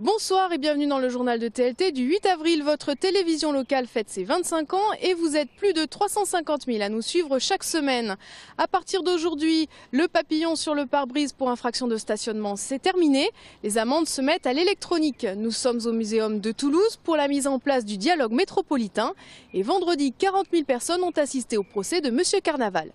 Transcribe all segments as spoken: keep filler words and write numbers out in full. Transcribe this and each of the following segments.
Bonsoir et bienvenue dans le journal de T L T du huit avril. Votre télévision locale fête ses vingt-cinq ans et vous êtes plus de trois cent cinquante mille à nous suivre chaque semaine. À partir d'aujourd'hui, le papillon sur le pare-brise pour infraction de stationnement, c'est terminé. Les amendes se mettent à l'électronique. Nous sommes au Muséum de Toulouse pour la mise en place du dialogue métropolitain. Et vendredi, quarante mille personnes ont assisté au procès de Monsieur Carnaval.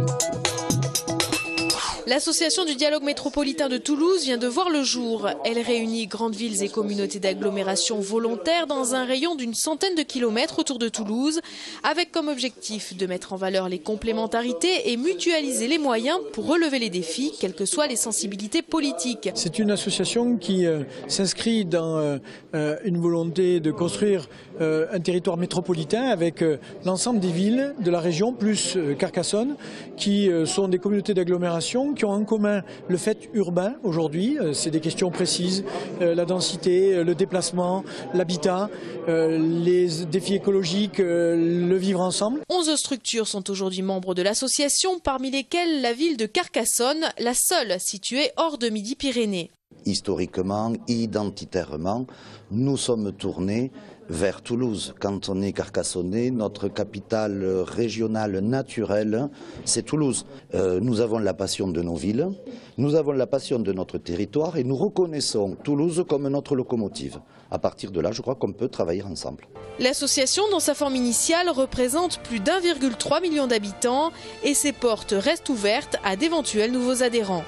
L'association du dialogue métropolitain de Toulouse vient de voir le jour. Elle réunit grandes villes et communautés d'agglomération volontaires dans un rayon d'une centaine de kilomètres autour de Toulouse, avec comme objectif de mettre en valeur les complémentarités et mutualiser les moyens pour relever les défis, quelles que soient les sensibilités politiques. C'est une association qui euh, s'inscrit dans euh, une volonté de construire euh, un territoire métropolitain avec euh, l'ensemble des villes de la région, plus euh, Carcassonne, qui euh, sont des communautés d'agglomération qui ont en commun le fait urbain aujourd'hui, c'est des questions précises, euh, la densité, euh, le déplacement, l'habitat, euh, les défis écologiques, euh, le vivre ensemble. onze structures sont aujourd'hui membres de l'association, parmi lesquelles la ville de Carcassonne, la seule située hors de Midi-Pyrénées. Historiquement, identitairement, nous sommes tournés vers Toulouse. Quand on est carcassonnais, notre capitale régionale naturelle, c'est Toulouse. Euh, nous avons la passion de nos villes, nous avons la passion de notre territoire et nous reconnaissons Toulouse comme notre locomotive. À partir de là, je crois qu'on peut travailler ensemble. L'association, dans sa forme initiale, représente plus d'un virgule trois million d'habitants et ses portes restent ouvertes à d'éventuels nouveaux adhérents.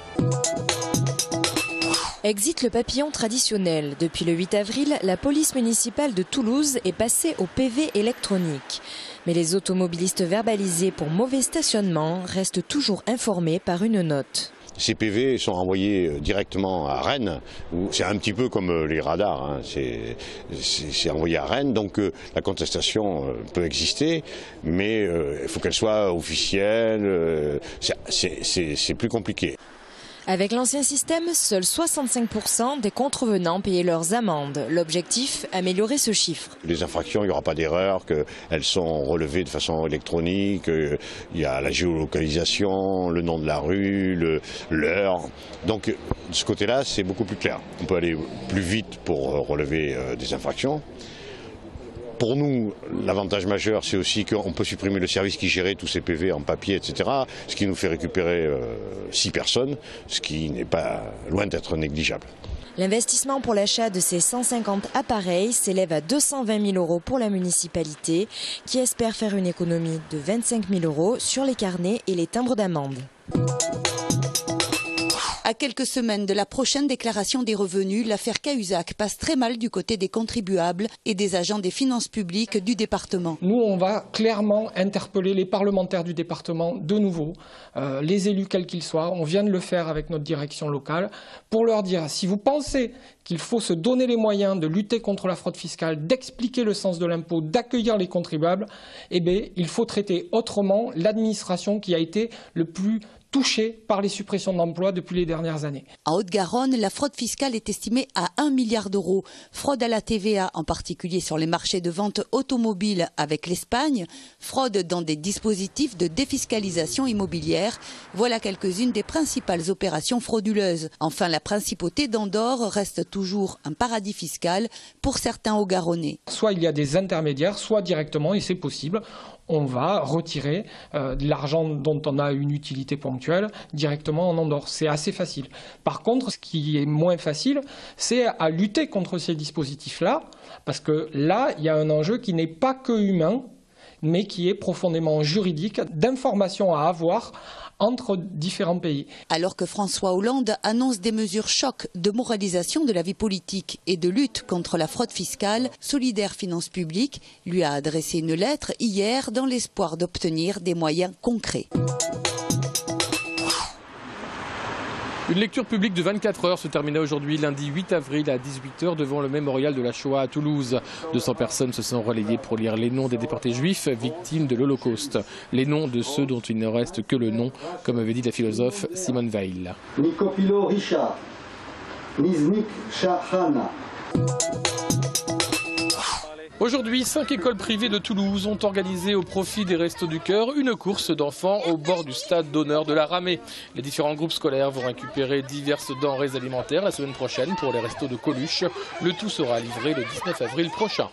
Exit le papillon traditionnel. Depuis le huit avril, la police municipale de Toulouse est passée au P V électronique. Mais les automobilistes verbalisés pour mauvais stationnement restent toujours informés par une note. Ces P V sont envoyés directement à Rennes, où c'est un petit peu comme les radars, hein. C'est envoyé à Rennes, donc euh, la contestation euh, peut exister, mais euh, il faut qu'elle soit officielle, euh, c'est plus compliqué. Avec l'ancien système, seuls soixante-cinq pour cent des contrevenants payaient leurs amendes. L'objectif, améliorer ce chiffre. Les infractions, il n'y aura pas d'erreur, qu'elles sont relevées de façon électronique, il y a la géolocalisation, le nom de la rue, l'heure. Donc de ce côté-là, c'est beaucoup plus clair. On peut aller plus vite pour relever des infractions. Pour nous, l'avantage majeur, c'est aussi qu'on peut supprimer le service qui gérait tous ces P V en papier, et cetera, ce qui nous fait récupérer euh, six personnes, ce qui n'est pas loin d'être négligeable. L'investissement pour l'achat de ces cent cinquante appareils s'élève à deux cent vingt mille euros pour la municipalité, qui espère faire une économie de vingt-cinq mille euros sur les carnets et les timbres d'amende. À quelques semaines de la prochaine déclaration des revenus, l'affaire Cahuzac passe très mal du côté des contribuables et des agents des finances publiques du département. Nous, on va clairement interpeller les parlementaires du département de nouveau, euh, les élus quels qu'ils soient. On vient de le faire avec notre direction locale pour leur dire, si vous pensez qu'il faut se donner les moyens de lutter contre la fraude fiscale, d'expliquer le sens de l'impôt, d'accueillir les contribuables, eh bien, il faut traiter autrement l'administration qui a été le plus touchée par les suppressions d'emplois depuis les dernières années. En Haute-Garonne, la fraude fiscale est estimée à un milliard d'euros. Fraude à la T V A, en particulier sur les marchés de vente automobile avec l'Espagne. Fraude dans des dispositifs de défiscalisation immobilière. Voilà quelques-unes des principales opérations frauduleuses. Enfin, la principauté d'Andorre reste toujours un paradis fiscal pour certains Haut-Garonnais. Soit il y a des intermédiaires, soit directement, et c'est possible, on va retirer euh, de l'argent dont on a une utilité ponctuelle directement en Andorre. C'est assez facile. Par contre, ce qui est moins facile, c'est à lutter contre ces dispositifs-là, parce que là, il y a un enjeu qui n'est pas que humain, mais qui est profondément juridique, d'informations à avoir entre différents pays. Alors que François Hollande annonce des mesures chocs de moralisation de la vie politique et de lutte contre la fraude fiscale, Solidaires Finances Publiques lui a adressé une lettre hier dans l'espoir d'obtenir des moyens concrets. Une lecture publique de vingt-quatre heures se termina aujourd'hui lundi huit avril à dix-huit heures devant le mémorial de la Shoah à Toulouse. deux cents personnes se sont relayées pour lire les noms des déportés juifs victimes de l'Holocauste. Les noms de ceux dont il ne reste que le nom, comme avait dit la philosophe Simone Veil. Nicopilo Richard, Niznik Shahana. Aujourd'hui, cinq écoles privées de Toulouse ont organisé au profit des Restos du Cœur une course d'enfants au bord du stade d'honneur de la Ramée. Les différents groupes scolaires vont récupérer diverses denrées alimentaires la semaine prochaine pour les restos de Coluche. Le tout sera livré le dix-neuf avril prochain.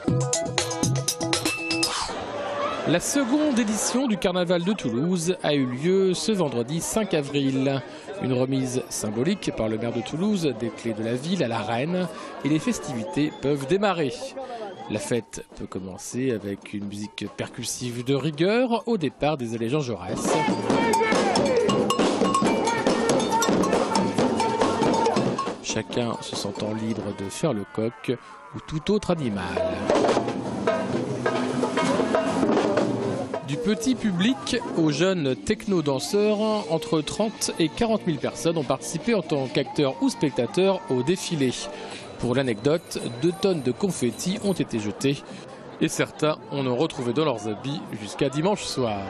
La seconde édition du Carnaval de Toulouse a eu lieu ce vendredi cinq avril. Une remise symbolique par le maire de Toulouse des clés de la ville à la reine et les festivités peuvent démarrer. La fête peut commencer avec une musique percussive de rigueur au départ des allées Jean Jaurès. Chacun se sentant libre de faire le coq ou tout autre animal. Du petit public aux jeunes techno-danseurs, entre trente et quarante mille personnes ont participé en tant qu'acteurs ou spectateurs au défilé. Pour l'anecdote, deux tonnes de confettis ont été jetées et certains en ont retrouvé dans leurs habits jusqu'à dimanche soir.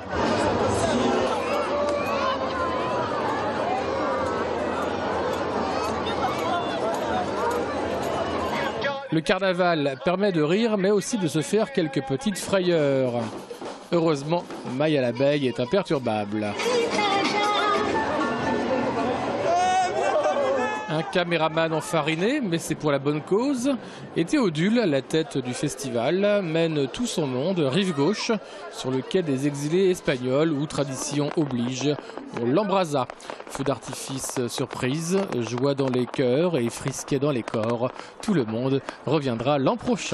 Le carnaval permet de rire mais aussi de se faire quelques petites frayeurs. Heureusement, Maya l'abeille est imperturbable. Un caméraman enfariné, mais c'est pour la bonne cause. Et Théodule, la tête du festival, mène tout son monde rive gauche sur le quai des exilés espagnols où tradition oblige. On l'embrasa. Feu d'artifice surprise, joie dans les cœurs et frisquet dans les corps. Tout le monde reviendra l'an prochain.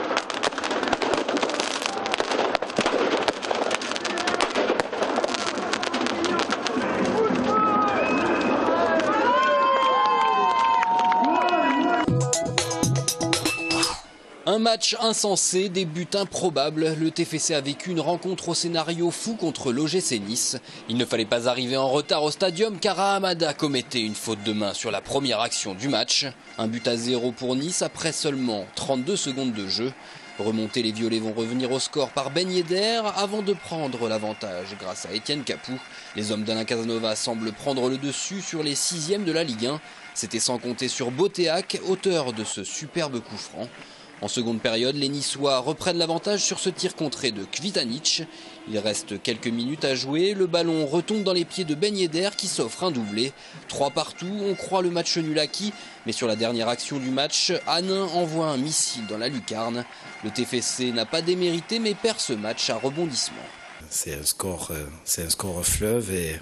Un match insensé, des buts improbables. Le T F C a vécu une rencontre au scénario fou contre l'O G C Nice. Il ne fallait pas arriver en retard au stadium car Ahamada commettait une faute de main sur la première action du match. Un but à zéro pour Nice après seulement trente-deux secondes de jeu. Remontés, les Violets vont revenir au score par Ben Yedder avant de prendre l'avantage grâce à Etienne Capou. Les hommes d'Alain Casanova semblent prendre le dessus sur les sixièmes de la Ligue un. C'était sans compter sur Botéac, auteur de ce superbe coup franc. En seconde période, les Niçois reprennent l'avantage sur ce tir contré de Kvitanic. Il reste quelques minutes à jouer, le ballon retombe dans les pieds de Ben Yedder qui s'offre un doublé. Trois partout, on croit le match nul acquis, mais sur la dernière action du match, Hanin envoie un missile dans la lucarne. Le T F C n'a pas démérité mais perd ce match à rebondissement. C'est un score, c'est un score fleuve et,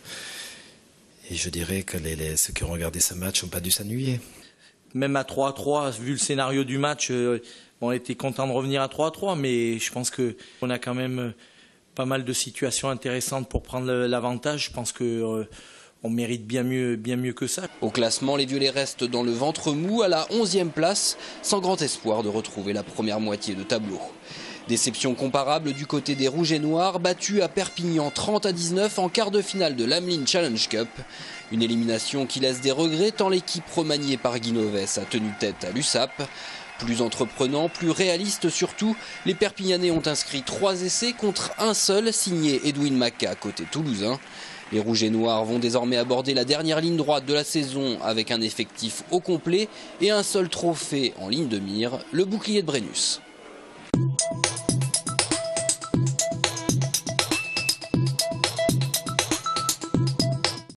et je dirais que les, les, ceux qui ont regardé ce match n'ont pas dû s'ennuyer. Même à trois à trois, vu le scénario du match, euh, on était content de revenir à trois à trois, mais je pense qu'on a quand même pas mal de situations intéressantes pour prendre l'avantage. Je pense qu'on euh, mérite bien mieux, bien mieux que ça. Au classement, les Violets restent dans le ventre mou à la onzième place, sans grand espoir de retrouver la première moitié de tableau. Déception comparable du côté des Rouges et Noirs, battus à Perpignan trente à dix-neuf en quart de finale de l'Ameline Challenge Cup. Une élimination qui laisse des regrets tant l'équipe remaniée par Guinoves a tenu tête à l'U S A P. Plus entreprenant, plus réaliste surtout, les Perpignanais ont inscrit trois essais contre un seul signé Edwin Maca côté toulousain. Les Rouges et Noirs vont désormais aborder la dernière ligne droite de la saison avec un effectif au complet et un seul trophée en ligne de mire, le bouclier de Brennus.